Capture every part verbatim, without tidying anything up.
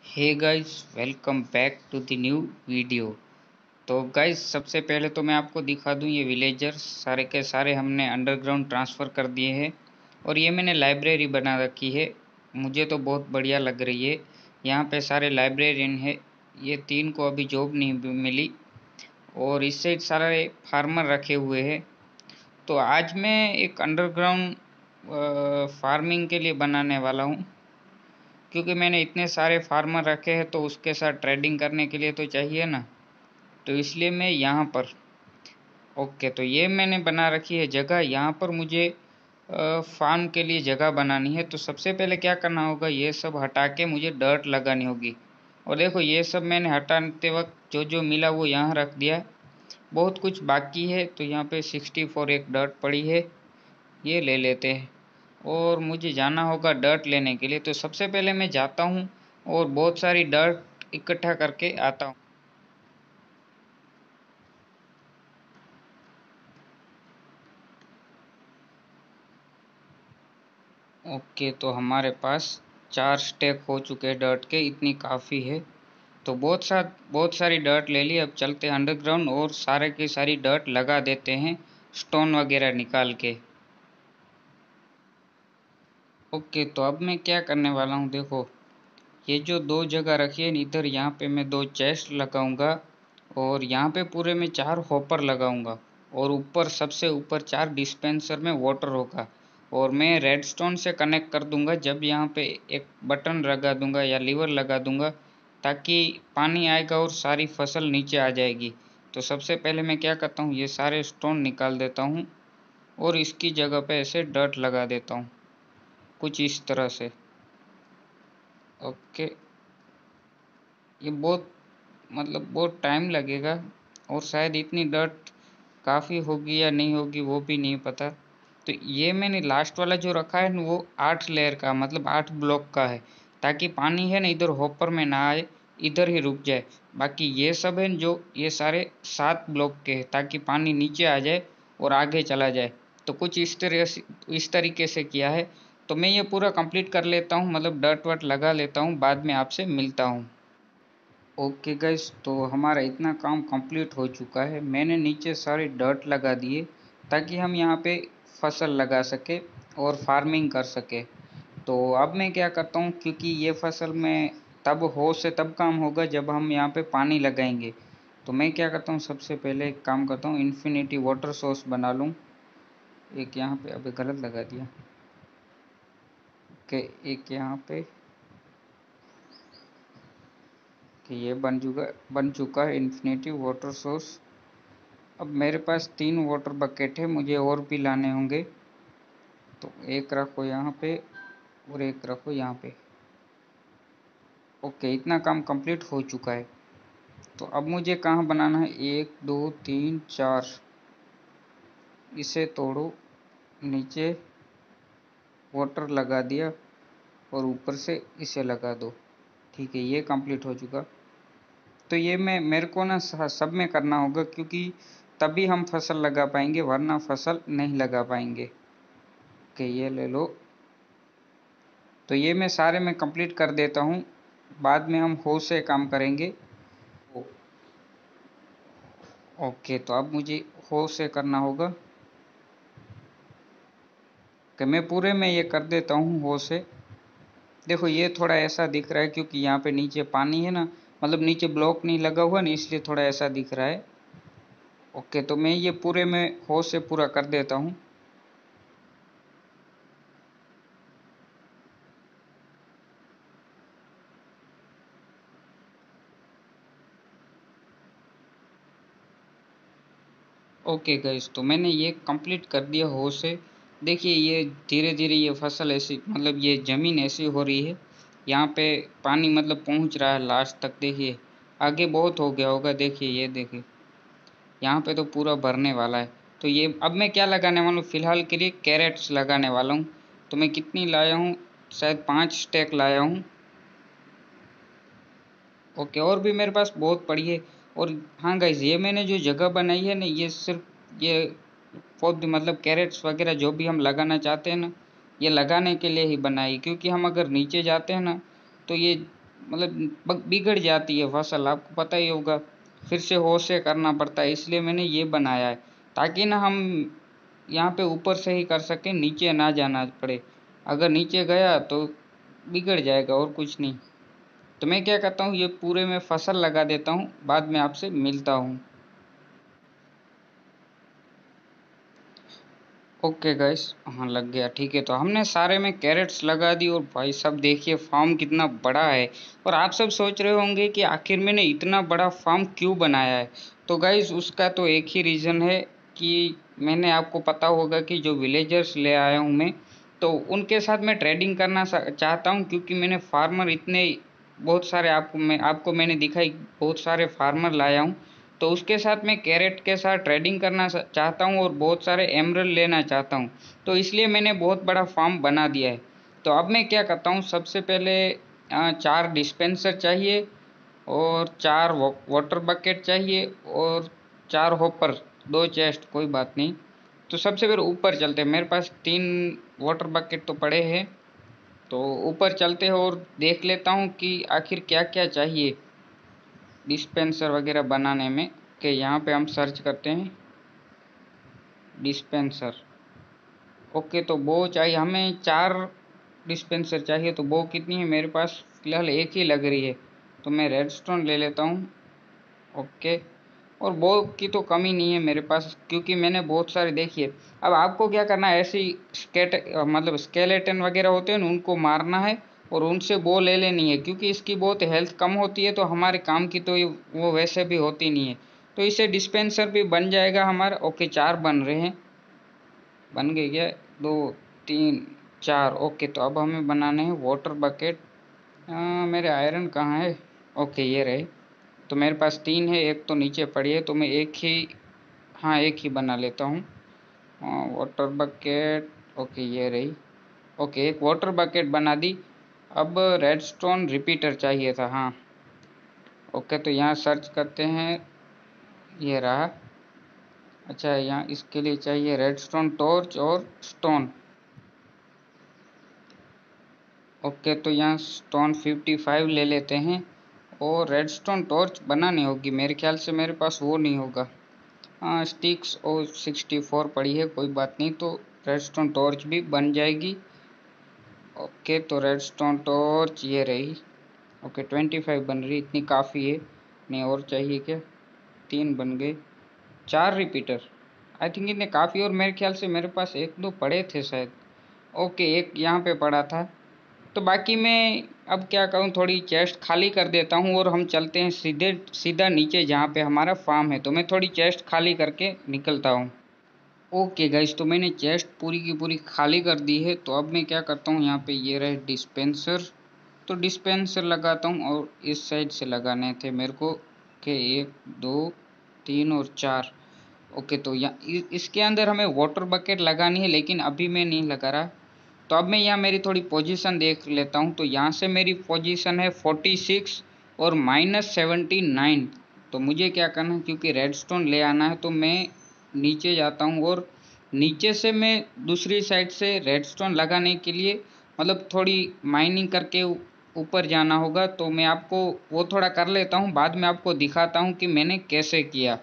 Hey guys, welcome back to the new video. तो guys, सबसे पहले तो मैं आपको दिखा दूं, ये विलेजर्स सारे के सारे हमने अंडरग्राउंड ट्रांसफ़र कर दिए हैं और ये मैंने लाइब्रेरी बना रखी है। मुझे तो बहुत बढ़िया लग रही है। यहाँ पे सारे लाइब्रेरियन है। ये तीन को अभी जॉब नहीं मिली और इस साइड सारे फार्मर रखे हुए हैं। तो आज मैं एक अंडरग्राउंड फार्मिंग के लिए बनाने वाला हूँ, क्योंकि मैंने इतने सारे फार्मर रखे हैं तो उसके साथ ट्रेडिंग करने के लिए तो चाहिए ना। तो इसलिए मैं यहाँ पर ओके तो ये मैंने बना रखी है जगह। यहाँ पर मुझे फार्म के लिए जगह बनानी है। तो सबसे पहले क्या करना होगा, ये सब हटा के मुझे डर्ट लगानी होगी। और देखो, ये सब मैंने हटाते वक्त जो जो मिला वो यहाँ रख दिया। बहुत कुछ बाकी है, तो यहाँ पे सिक्सटी फोर एक डर्ट पड़ी है, ये ले लेते हैं। और मुझे जाना होगा डर्ट लेने के लिए। तो सबसे पहले मैं जाता हूँ और बहुत सारी डर्ट इकट्ठा करके आता हूँ। ओके, तो हमारे पास चार स्टैक हो चुके हैं डर्ट के, इतनी काफ़ी है। तो बहुत सा बहुत सारी डर्ट ले ली। अब चलते हैं अंडरग्राउंड और सारे की सारी डर्ट लगा देते हैं, स्टोन वगैरह निकाल के। ओके, तो अब मैं क्या करने वाला हूँ, देखो ये जो दो जगह रखी है इधर, यहाँ पे मैं दो चेस्ट लगाऊंगा और यहाँ पे पूरे में चार हॉपर लगाऊंगा और ऊपर सबसे ऊपर चार डिस्पेंसर में वाटर होगा। और मैं रेडस्टोन से कनेक्ट कर दूंगा जब यहाँ पे एक बटन लगा दूंगा या लीवर लगा दूंगा, ताकि पानी आएगा और सारी फसल नीचे आ जाएगी। तो सबसे पहले मैं क्या करता हूँ, ये सारे स्टोन निकाल देता हूँ और इसकी जगह पे ऐसे डर्ट लगा देता हूँ, कुछ इस तरह से। ओके, ये बहुत मतलब बहुत टाइम लगेगा और शायद इतनी डर्ट काफ़ी होगी या नहीं होगी वो भी नहीं पता। तो ये मैंने लास्ट वाला जो रखा है ना, वो आठ लेयर का मतलब आठ ब्लॉक का है, ताकि पानी है ना इधर हॉपर में ना आए, इधर ही रुक जाए। बाकी ये सब है जो ये सारे सात ब्लॉक के हैं, ताकि पानी नीचे आ जाए और आगे चला जाए। तो कुछ इस तरह से इस तरीके से किया है। तो मैं ये पूरा कंप्लीट कर लेता हूँ, मतलब डर्ट वर्ट लगा लेता हूँ, बाद में आपसे मिलता हूँ। ओके गाइस, तो हमारा इतना काम कंप्लीट हो चुका है। मैंने नीचे सारे डर्ट लगा दिए ताकि हम यहाँ पे फसल लगा सके और फार्मिंग कर सके। तो अब मैं क्या करता हूँ, क्योंकि ये फसल में तब हो से तब काम होगा जब हम यहाँ पे पानी लगाएंगे। तो मैं क्या करता हूँ, सबसे पहले एक काम करता हूँ, इन्फिनिटी वाटर सोर्स बना लूँ। एक यहाँ पे, अभी गलत लगा दिया। ओके, एक यहाँ पे कि ये बन चुका बन चुका है इन्फिनिटी वाटर सोर्स। अब मेरे पास तीन वाटर बकेट है, मुझे और भी लाने होंगे। तो एक रखो यहाँ पे और एक रखो यहाँ पे। ओके, इतना काम कंप्लीट हो चुका है। तो अब मुझे कहाँ बनाना है, एक दो तीन चार, इसे तोड़ो, नीचे वाटर लगा दिया और ऊपर से इसे लगा दो। ठीक है, ये कंप्लीट हो चुका। तो ये मैं मेरे को ना सब में करना होगा, क्योंकि तभी हम फसल लगा पाएंगे, वरना फसल नहीं लगा पाएंगे। ओके, ये ले लो। तो ये मैं सारे में कंप्लीट कर देता हूँ, बाद में हम हो से काम करेंगे। ओके, तो अब मुझे हो से करना होगा कि मैं पूरे में ये कर देता हूँ हो से। देखो, ये थोड़ा ऐसा दिख रहा है क्योंकि यहाँ पे नीचे पानी है ना, मतलब नीचे ब्लॉक नहीं लगा हुआ ना, इसलिए थोड़ा ऐसा दिख रहा है। ओके, तो मैं ये पूरे में हो से पूरा कर देता हूँ। ओके गाइस, तो मैंने ये कंप्लीट कर दिया हो से। देखिए, ये धीरे धीरे ये फसल ऐसी, मतलब ये ज़मीन ऐसी हो रही है, यहाँ पे पानी मतलब पहुँच रहा है लास्ट तक। देखिए, आगे बहुत हो गया होगा। देखिए, ये देखिए, यहाँ पे तो पूरा भरने वाला है। तो ये अब मैं क्या लगाने वाला हूँ, फ़िलहाल के लिए कैरेट्स लगाने वाला हूँ। तो मैं कितनी लाया हूँ, शायद पाँच स्टैक लाया हूँ। ओके, और भी मेरे पास बहुत पड़ी है। और हाँ गाइस, ये मैंने जो जगह बनाई है ना, ये सिर्फ ये पौधे मतलब कैरेट्स वगैरह जो भी हम लगाना चाहते हैं ना, ये लगाने के लिए ही बनाई। क्योंकि हम अगर नीचे जाते हैं ना, तो ये मतलब बिगड़ जाती है फसल, आपको पता ही होगा, फिर से होश से करना पड़ता है। इसलिए मैंने ये बनाया है ताकि ना हम यहाँ पे ऊपर से ही कर सकें, नीचे ना जाना पड़े। अगर नीचे गया तो बिगड़ जाएगा और कुछ नहीं। तो मैं क्या करता हूँ, ये पूरे में फसल लगा देता हूँ, बाद में आपसे मिलता हूँ। ओके गाइस, हाँ लग गया, ठीक है। तो हमने सारे में कैरेट्स लगा दी और भाई सब देखिए फार्म कितना बड़ा है। और आप सब सोच रहे होंगे कि आखिर मैंने इतना बड़ा फार्म क्यों बनाया है। तो गाइस उसका तो एक ही रीज़न है कि मैंने, आपको पता होगा कि जो विलेजर्स ले आया हूँ मैं, तो उनके साथ मैं ट्रेडिंग करना चाहता हूँ, क्योंकि मैंने फार्मर इतने बहुत सारे, आपको मैं आपको मैंने दिखाई बहुत सारे फार्मर लाया हूँ। तो उसके साथ मैं कैरेट के साथ ट्रेडिंग करना चाहता हूँ और बहुत सारे एमरल्ड लेना चाहता हूँ। तो इसलिए मैंने बहुत बड़ा फार्म बना दिया है। तो अब मैं क्या करता हूँ, सबसे पहले चार डिस्पेंसर चाहिए और चार वाटर बकेट चाहिए और चार हॉपर, दो चेस्ट, कोई बात नहीं। तो सबसे पहले ऊपर चलते हैं, मेरे पास तीन वाटर बकेट तो पड़े हैं। तो ऊपर चलते हैं और देख लेता हूँ कि आखिर क्या क्या चाहिए डिस्पेंसर वगैरह बनाने में। कि यहाँ पे हम सर्च करते हैं डिस्पेंसर। ओके, तो वो चाहिए हमें, चार डिस्पेंसर चाहिए। तो वो कितनी है, मेरे पास फ़िलहाल एक ही लग रही है, तो मैं रेडस्टोन ले लेता हूँ। ओके, और वो की तो कमी नहीं है मेरे पास, क्योंकि मैंने बहुत सारे देखी है। अब आपको क्या करना है, ऐसी स्केट मतलब स्केलेटन वगैरह होते हैं ना, उनको मारना है और उनसे वो ले लेनी है, क्योंकि इसकी बहुत हेल्थ कम होती है। तो हमारे काम की तो ये वो वैसे भी होती नहीं है। तो इससे डिस्पेंसर भी बन जाएगा हमारा। ओके, चार बन रहे हैं, बन गए क्या, दो तीन चार। ओके, तो अब हमें बनाने हैं वाटर बकेट। मेरे आयरन कहाँ है, ओके ये रहे। तो मेरे पास तीन है, एक तो नीचे पड़ी है, तो मैं एक ही, हाँ एक ही बना लेता हूँ। वाटर बकेट, ओके ये रही। ओके, एक वाटर बकेट बना दी। अब रेडस्टोन रिपीटर चाहिए था, हाँ। ओके, तो यहाँ सर्च करते हैं, ये रहा। अच्छा, यहाँ इसके लिए चाहिए रेडस्टोन टॉर्च और स्टोन। ओके, तो यहाँ स्टोन फिफ्टी फाइव ले लेते हैं और रेडस्टोन टॉर्च बनानी होगी, मेरे ख्याल से मेरे पास वो नहीं होगा। हाँ, स्टिक्स और सिक्सटी फोर पड़ी है, कोई बात नहीं, तो रेडस्टोन टॉर्च भी बन जाएगी। ओके, तो रेडस्टोन टॉर्च ये रही। ओके, ट्वेंटी फाइव बन रही, इतनी काफ़ी है, नहीं और चाहिए क्या। तीन बन गए, चार रिपीटर, आई थिंक इतने काफ़ी। और मेरे ख्याल से मेरे पास एक दो पड़े थे शायद। ओके, एक यहाँ पे पड़ा था। तो बाकी मैं अब क्या करूँ, थोड़ी चेस्ट खाली कर देता हूँ और हम चलते हैं सीधे सीधा नीचे जहाँ पे हमारा फार्म है। तो मैं थोड़ी चेस्ट खाली करके निकलता हूँ। ओके गाइस, तो मैंने चेस्ट पूरी की पूरी खाली कर दी है। तो अब मैं क्या करता हूँ, यहाँ पे ये रहे डिस्पेंसर। तो डिस्पेंसर लगाता हूँ और इस साइड से लगाने थे मेरे को, के एक दो तीन और चार। ओके, तो यहाँ इसके अंदर हमें वाटर बकेट लगानी है, लेकिन अभी मैं नहीं लगा रहा। तो अब मैं यहाँ मेरी थोड़ी पोजीशन देख लेता हूँ। तो यहाँ से मेरी पोजीशन है फोर्टी सिक्स और माइनस सेवेंटी नाइन। तो मुझे क्या करना है, क्योंकि रेडस्टोन ले आना है, तो मैं नीचे जाता हूँ और नीचे से मैं दूसरी साइड से रेडस्टोन लगाने के लिए, मतलब थोड़ी माइनिंग करके ऊपर जाना होगा। तो मैं आपको वो थोड़ा कर लेता हूँ, बाद में आपको दिखाता हूँ कि मैंने कैसे किया।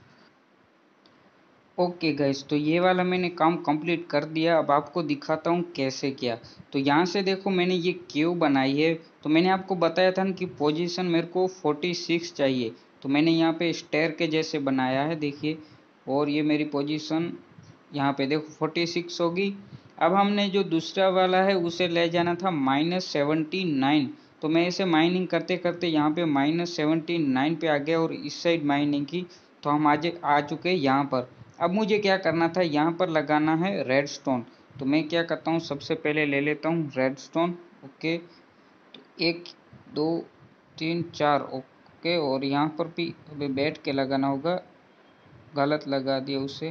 ओके गाइस, तो ये वाला मैंने काम कंप्लीट कर दिया। अब आपको दिखाता हूँ कैसे किया। तो यहाँ से देखो, मैंने ये क्यू बनाई है। तो मैंने आपको बताया था ना कि पोजीशन मेरे को फोर्टी सिक्स चाहिए। तो मैंने यहाँ पे स्टेयर के जैसे बनाया है, देखिए। और ये मेरी पोजीशन यहाँ पे देखो फोर्टी सिक्स होगी। अब हमने जो दूसरा वाला है उसे ले जाना था माइनस सेवेंटी नाइन। तो मैं इसे माइनिंग करते करते यहाँ पे माइनस सेवेंटी नाइन पे आ गया और इस साइड माइनिंग की। तो हम आज आ चुके हैं यहाँ पर। अब मुझे क्या करना था, यहाँ पर लगाना है रेडस्टोन। तो मैं क्या करता हूँ, सबसे पहले ले लेता हूँ रेडस्टोन। ओके, तो एक दो तीन चार। ओके, और यहाँ पर भी अभी बैठ के लगाना होगा, गलत लगा दिया उसे,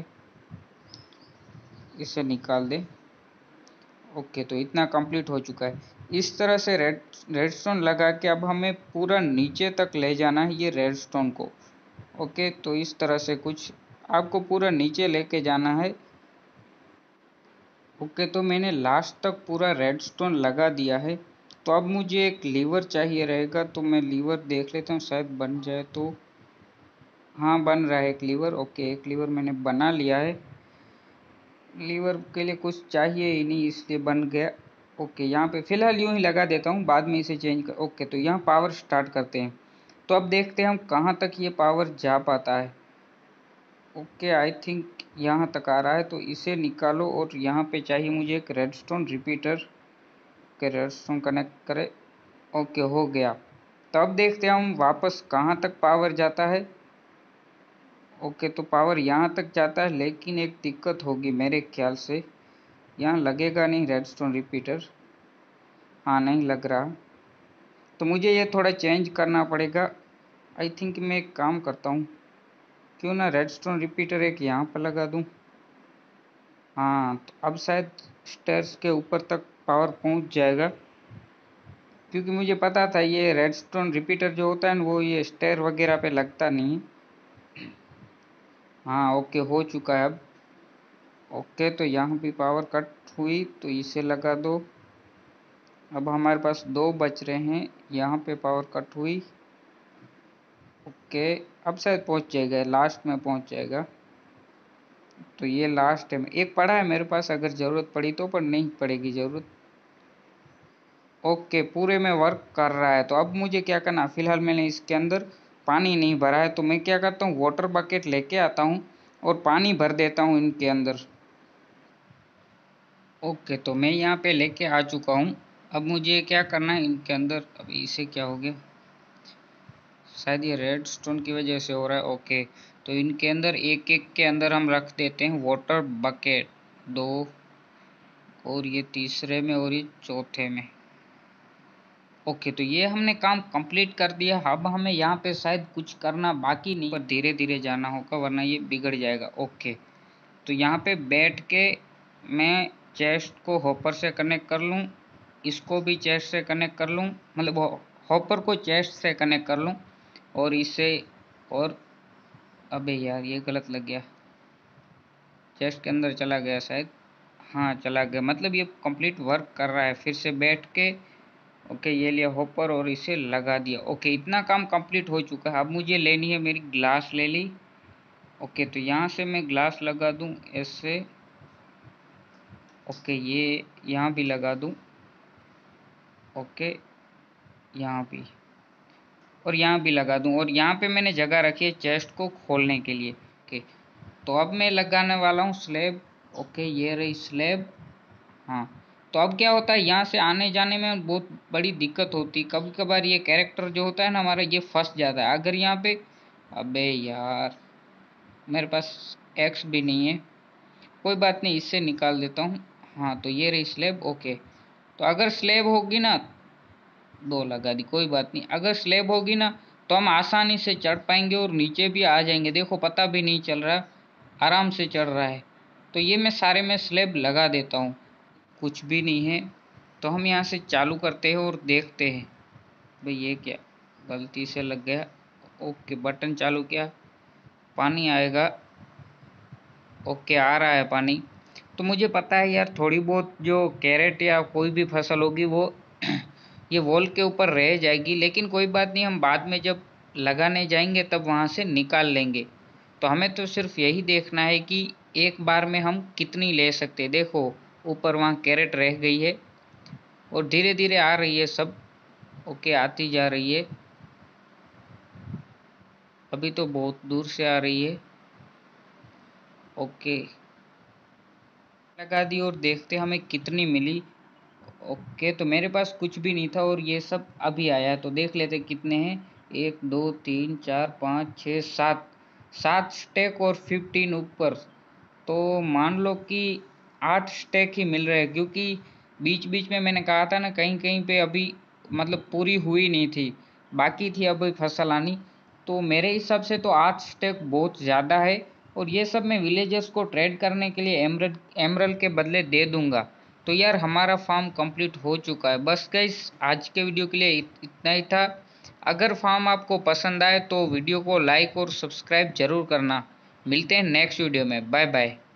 इसे निकाल दे। ओके, तो इतना कंप्लीट हो चुका है। इस तरह से रेड रेडस्टोन लगा के अब हमें पूरा नीचे तक ले जाना है ये रेडस्टोन को। ओके, तो इस तरह से कुछ आपको पूरा नीचे लेके जाना है। ओके, तो मैंने लास्ट तक पूरा रेडस्टोन लगा दिया है। तो अब मुझे एक लीवर चाहिए रहेगा, तो मैं लीवर देख लेता हूँ, शायद बन जाए तो। हाँ बन रहा है एक लीवर। ओके एक लीवर मैंने बना लिया है। लीवर के लिए कुछ चाहिए ही नहीं इसलिए बन गया। ओके यहाँ पे फिलहाल यूं ही लगा देता हूँ, बाद में इसे चेंज कर। ओके तो यहाँ पावर स्टार्ट करते हैं। तो अब देखते हैं हम कहाँ तक ये पावर जा पाता है। ओके आई थिंक यहाँ तक आ रहा है, तो इसे निकालो और यहाँ पे चाहिए मुझे एक रेडस्टोन रिपीटर के रेडस्टोन कनेक्ट करे। ओके हो गया। तो अब देखते हैं हम वापस कहाँ तक पावर जाता है। ओके तो पावर यहाँ तक जाता है, लेकिन एक दिक्कत होगी मेरे ख्याल से, यहाँ लगेगा नहीं रेडस्टोन रिपीटर। हाँ नहीं लग रहा, तो मुझे ये थोड़ा चेंज करना पड़ेगा। आई थिंक मैं एक काम करता हूँ, क्यों ना रेडस्टोन रिपीटर एक यहाँ पर लगा दूँ। हाँ तो अब शायद स्टेयर्स के ऊपर तक पावर पहुँच जाएगा, क्योंकि मुझे पता था ये रेडस्टोन रिपीटर जो होता है ना वो ये स्टेयर वगैरह पे लगता नहीं। हाँ ओके हो चुका है अब। ओके तो यहाँ भी पावर कट हुई, तो इसे लगा दो। अब हमारे पास दो बच रहे हैं, यहाँ पे पावर कट हुई। ओके अब शायद पहुँच जाएगा, लास्ट में पहुँच जाएगा। तो ये लास्ट है, एक पड़ा है मेरे पास, अगर ज़रूरत पड़ी तो, पर नहीं पड़ेगी ज़रूरत। ओके पूरे में वर्क कर रहा है। तो अब मुझे क्या करना, फ़िलहाल मैंने इसके अंदर पानी नहीं भरा है, तो मैं क्या करता हूँ वाटर बकेट लेके आता हूँ और पानी भर देता हूँ इनके अंदर। ओके तो मैं यहाँ पे लेके आ चुका हूँ। अब मुझे क्या करना है इनके अंदर, अभी इसे क्या हो गया, शायद ये रेड स्टोन की वजह से हो रहा है। ओके तो इनके अंदर एक एक के अंदर हम रख देते हैं वाटर बकेट, दो और ये तीसरे में और ये चौथे में। ओके तो ये हमने काम कंप्लीट कर दिया। अब हमें यहाँ पे शायद कुछ करना बाकी नहीं, पर धीरे धीरे जाना होगा वरना ये बिगड़ जाएगा। ओके तो यहाँ पे बैठ के मैं चेस्ट को हॉपर से कनेक्ट कर लूँ, इसको भी चेस्ट से कनेक्ट कर लूँ, मतलब हॉपर को चेस्ट से कनेक्ट कर लूँ और इसे, और अबे यार ये गलत लग गया, चेस्ट के अंदर चला गया शायद। हाँ चला गया, मतलब ये कंप्लीट वर्क कर रहा है। फिर से बैठ के ओके ये लिया हॉपर और इसे लगा दिया। ओके इतना काम कंप्लीट हो चुका है। अब मुझे लेनी है मेरी ग्लास, ले ली। ओके तो यहाँ से मैं ग्लास लगा दूँ ऐसे। ओके ये यहाँ भी लगा दूँ। ओके यहाँ भी, और यहाँ भी लगा दूँ, और यहाँ पे मैंने जगह रखी है चेस्ट को खोलने के लिए। ओके तो अब मैं लगाने वाला हूँ स्लैब। ओके ये रही स्लैब। हाँ तो अब क्या होता है, यहाँ से आने जाने में बहुत बड़ी दिक्कत होती है। कभी कभार ये कैरेक्टर जो होता है ना हमारा, ये फंस जाता है अगर यहाँ पे। अबे यार मेरे पास एक्स भी नहीं है, कोई बात नहीं इससे निकाल देता हूँ। हाँ तो ये रही स्लैब। ओके तो अगर स्लैब होगी ना, दो लगा दी कोई बात नहीं, अगर स्लैब होगी ना तो हम आसानी से चढ़ पाएंगे और नीचे भी आ जाएंगे। देखो पता भी नहीं चल रहा, आराम से चढ़ रहा है। तो ये मैं सारे में स्लैब लगा देता हूँ, कुछ भी नहीं है। तो हम यहाँ से चालू करते हैं और देखते हैं। भाई ये क्या, गलती से लग गया। ओके बटन चालू किया, पानी आएगा। ओके आ रहा है पानी। तो मुझे पता है यार थोड़ी बहुत जो कैरेट या कोई भी फसल होगी वो ये वॉल के ऊपर रह जाएगी, लेकिन कोई बात नहीं, हम बाद में जब लगाने जाएंगे तब वहाँ से निकाल लेंगे। तो हमें तो सिर्फ यही देखना है कि एक बार में हम कितनी ले सकते हैं। देखो ऊपर वहाँ कैरेट रह गई है और धीरे धीरे आ रही है सब। ओके आती जा रही है, अभी तो बहुत दूर से आ रही है। ओके लगा दी और देखते हमें कितनी मिली। ओके तो मेरे पास कुछ भी नहीं था और ये सब अभी आया है, तो देख लेते कितने हैं। एक दो तीन चार पाँच छः सात, सात स्टेक और फिफ्टीन ऊपर। तो मान लो कि आठ स्टेक ही मिल रहे हैं, क्योंकि बीच बीच में मैंने कहा था ना कहीं कहीं पे अभी मतलब पूरी हुई नहीं थी, बाकी थी अभी फसल आनी। तो मेरे हिसाब से तो आठ स्टेक बहुत ज़्यादा है, और ये सब मैं विलेजर्स को ट्रेड करने के लिए एमरल एमरल के बदले दे दूंगा। तो यार हमारा फार्म कंप्लीट हो चुका है। बस गाइस आज के वीडियो के लिए इत, इतना ही था। अगर फार्म आपको पसंद आए तो वीडियो को लाइक और सब्सक्राइब जरूर करना। मिलते हैं नेक्स्ट वीडियो में, बाय बाय।